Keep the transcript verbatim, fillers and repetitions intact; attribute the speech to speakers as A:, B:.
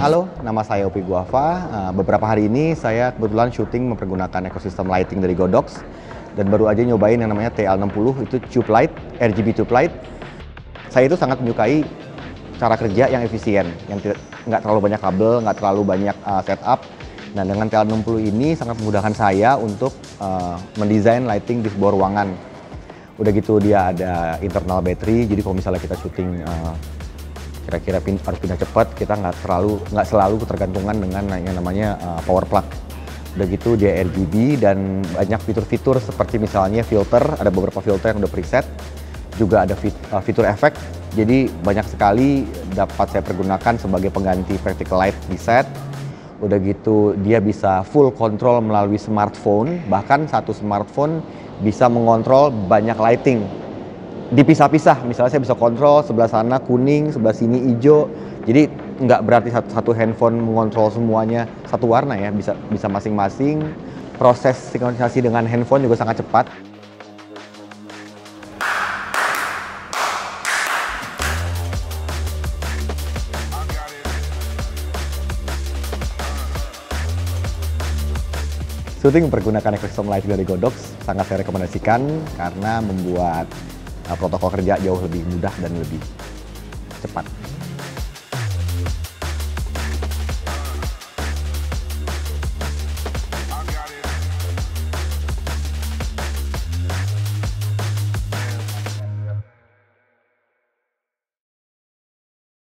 A: Halo, nama saya Upi Guava. Uh, beberapa hari ini saya kebetulan syuting mempergunakan ekosistem lighting dari Godox dan baru aja nyobain yang namanya T L enam puluh, itu tube light, R G B tube light. Saya itu sangat menyukai cara kerja yang efisien, yang tidak nggak terlalu banyak kabel, nggak terlalu banyak uh, setup. Nah, dengan T L enam puluh ini sangat memudahkan saya untuk uh, mendesain lighting di sebuah ruangan. Udah gitu dia ada internal battery, jadi kalau misalnya kita syuting uh, kira-kira pin, harus pindah cepat, kita nggak terlalu nggak selalu ketergantungan dengan yang namanya uh, power plug. Udah gitu dia R G B dan banyak fitur-fitur seperti misalnya filter, ada beberapa filter yang udah preset, juga ada fit, uh, fitur efek. Jadi banyak sekali dapat saya pergunakan sebagai pengganti practical light di set. Udah gitu dia bisa full control melalui smartphone, bahkan satu smartphone bisa mengontrol banyak lighting. Dipisah-pisah, misalnya saya bisa kontrol sebelah sana kuning, sebelah sini hijau. Jadi nggak berarti satu, satu handphone mengontrol semuanya satu warna ya, bisa bisa masing-masing. Proses sinkronisasi dengan handphone juga sangat cepat. Syuting mempergunakan ekosistem lighting dari Godox sangat saya rekomendasikan karena membuat uh, protokol kerja jauh lebih mudah dan lebih cepat.